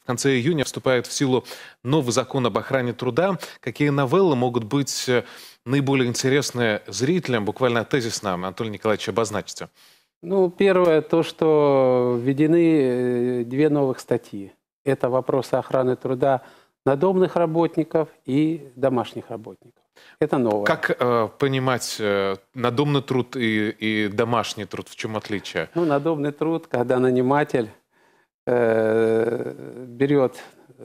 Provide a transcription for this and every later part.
В конце июня вступает в силу новый закон об охране труда. Какие новеллы могут быть наиболее интересны зрителям? Буквально тезисно, Анатолий Николаевич, обозначьте. Ну, первое, то, что введены две новых статьи. Это вопросы охраны труда надомных работников и домашних работников. Это новое. Как понимать надомный труд и домашний труд? В чем отличие? Ну, надомный труд, когда наниматель берет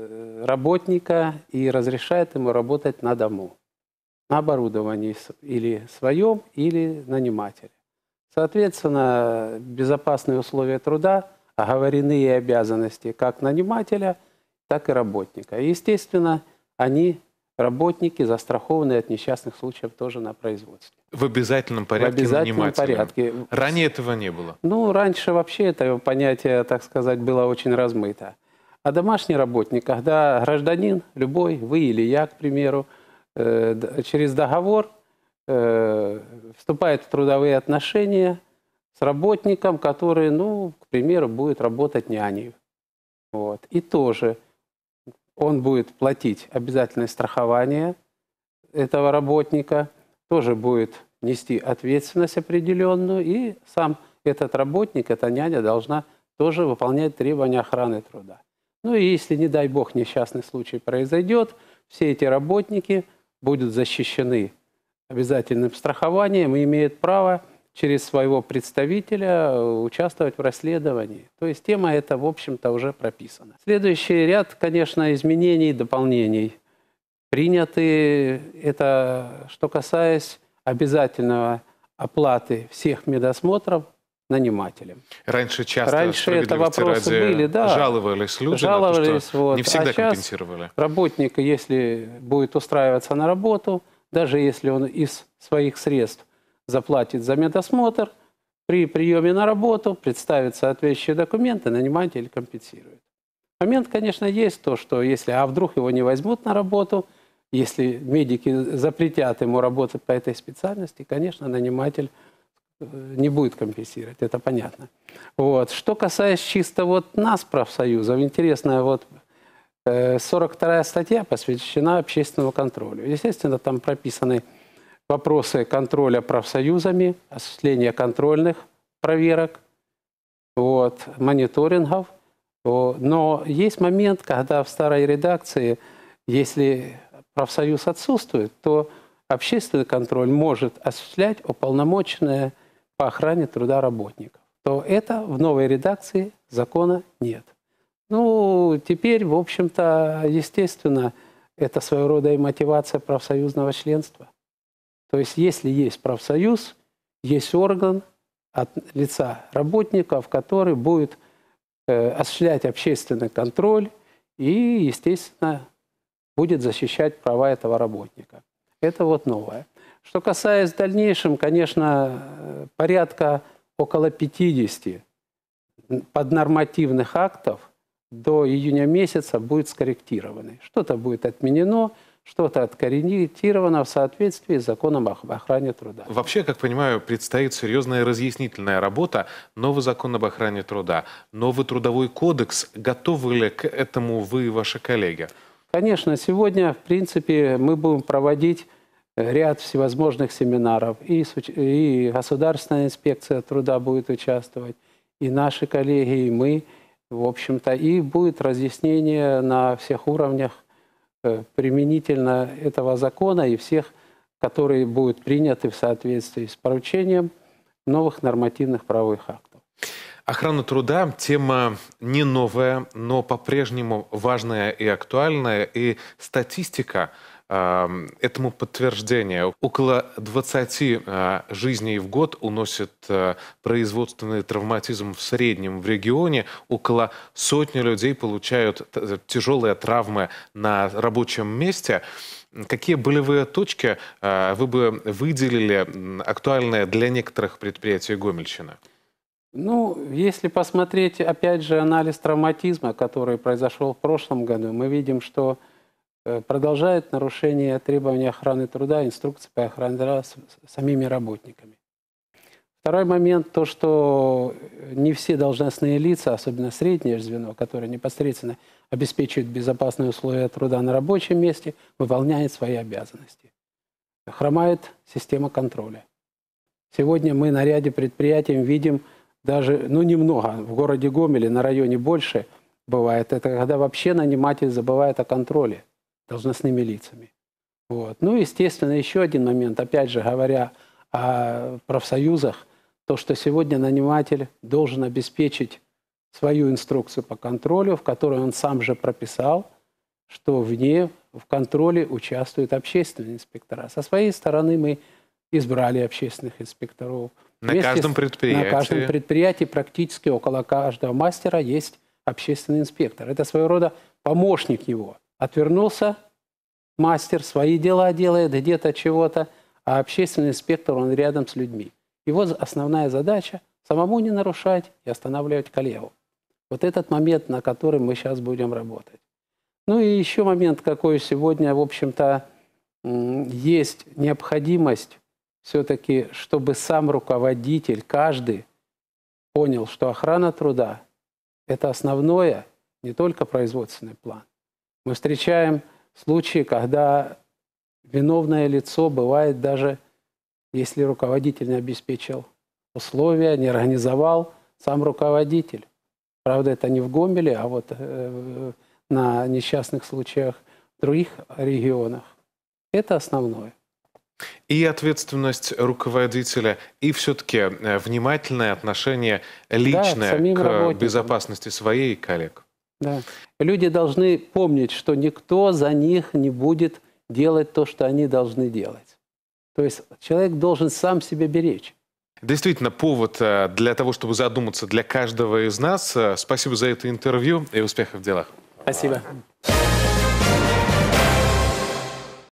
работника и разрешает ему работать на дому, на оборудовании или своем, или нанимателе. Соответственно, безопасные условия труда оговорены и обязанности как нанимателя, так и работника. И, естественно, они, работники, застрахованы от несчастных случаев тоже на производстве. В обязательном порядке? В обязательном порядке. Ранее этого не было? Ну, раньше вообще это понятие, так сказать, было очень размыто. А домашний работник, когда гражданин, любой, вы или я, к примеру, через договор вступает в трудовые отношения с работником, который, ну, к примеру, будет работать няней. Вот. И тоже он будет платить обязательное страхование этого работника, тоже будет нести ответственность определенную, и сам этот работник, эта няня должна тоже выполнять требования охраны труда. Ну и если, не дай бог, несчастный случай произойдет, все эти работники будут защищены обязательным страхованием и имеют право через своего представителя участвовать в расследовании. То есть тема эта, в общем-то, уже прописана. Следующий ряд, конечно, изменений и дополнений приняты. Это что касаясь обязательного оплаты всех медосмотров нанимателем. Раньше часто, раньше это вопросы были, да, жаловались люди, жаловались, на то, что вот. не всегда а компенсировали. Работник, если будет устраиваться на работу, даже если он из своих средств заплатит за медосмотр, при приеме на работу представит соответствующие документы, наниматель компенсирует. Момент, конечно, есть то, что если, вдруг его не возьмут на работу, если медики запретят ему работать по этой специальности, конечно, наниматель не будет компенсировать, это понятно. Вот. Что касается чисто вот нас, профсоюзов, интересная вот 42-я статья посвящена общественному контролю. Естественно, там прописаны вопросы контроля профсоюзами, осуществления контрольных проверок, вот, мониторингов. Но есть момент, когда в старой редакции, если профсоюз отсутствует, то общественный контроль может осуществлять уполномоченное по охране труда работников. То это в новой редакции закона нет. Ну, теперь, в общем-то, естественно, это своего рода и мотивация профсоюзного членства. То есть, если есть профсоюз, есть орган от лица работников, который будет осуществлять общественный контроль и, естественно, будет защищать права этого работника. Это вот новое. Что касается в дальнейшем, конечно, порядка около 50 поднормативных актов до июня месяца будет скорректированы. Что-то будет отменено, что-то откорректировано в соответствии с законом об охране труда. Вообще, как понимаю, предстоит серьезная разъяснительная работа. Новый закон об охране труда, новый трудовой кодекс. Готовы ли к этому вы и ваши коллеги? Конечно, сегодня, в принципе, мы будем проводить ряд всевозможных семинаров. И Государственная инспекция труда будет участвовать, и наши коллеги, и мы, в общем-то. И будет разъяснение на всех уровнях применительно этого закона и всех, которые будут приняты в соответствии с поручением новых нормативных правовых актов. Охрана труда – тема не новая, но по-прежнему важная и актуальная. И статистика этому подтверждение. Около 20 жизней в год уносит производственный травматизм в среднем в регионе. Около сотни людей получают тяжелые травмы на рабочем месте. Какие болевые точки вы бы выделили актуальные для некоторых предприятий Гомельщины? Ну, если посмотреть, опять же, анализ травматизма, который произошел в прошлом году, мы видим, что продолжает нарушение требований охраны труда, инструкций по охране труда самими работниками. Второй момент, то, что не все должностные лица, особенно среднее звено, которое непосредственно обеспечивает безопасные условия труда на рабочем месте, выполняет свои обязанности. Хромает система контроля. Сегодня мы на ряде предприятий видим даже, немного, в городе Гомеле, на районе больше бывает, это когда вообще наниматель забывает о контроле должностными лицами. Вот. Естественно, еще один момент, опять же, говоря о профсоюзах, то, что сегодня наниматель должен обеспечить свою инструкцию по контролю, в которой он сам же прописал, что в контроле участвуют общественные инспектора. Со своей стороны мы избрали общественных инспекторов. На каждом предприятии? На каждом предприятии практически около каждого мастера есть общественный инспектор. Это своего рода помощник его. Отвернулся мастер, свои дела делает, где-то чего-то, а общественный инспектор, он рядом с людьми. Его основная задача – самому не нарушать и останавливать коллегу. Вот этот момент, на котором мы сейчас будем работать. И еще момент, какой сегодня, в общем-то, есть необходимость все-таки, чтобы сам руководитель, каждый понял, что охрана труда – это основное, не только производственный план. Мы встречаем случаи, когда виновное лицо бывает даже, если руководитель не обеспечил условия, не организовал сам руководитель. Правда, это не в Гомеле, а вот на несчастных случаях в других регионах. Это основное. И ответственность руководителя, и все-таки внимательное отношение личное к безопасности своей и коллег. Да. Люди должны помнить, что никто за них не будет делать то, что они должны делать. То есть человек должен сам себя беречь. Действительно, повод для того, чтобы задуматься для каждого из нас. Спасибо за это интервью и успехов в делах. Спасибо.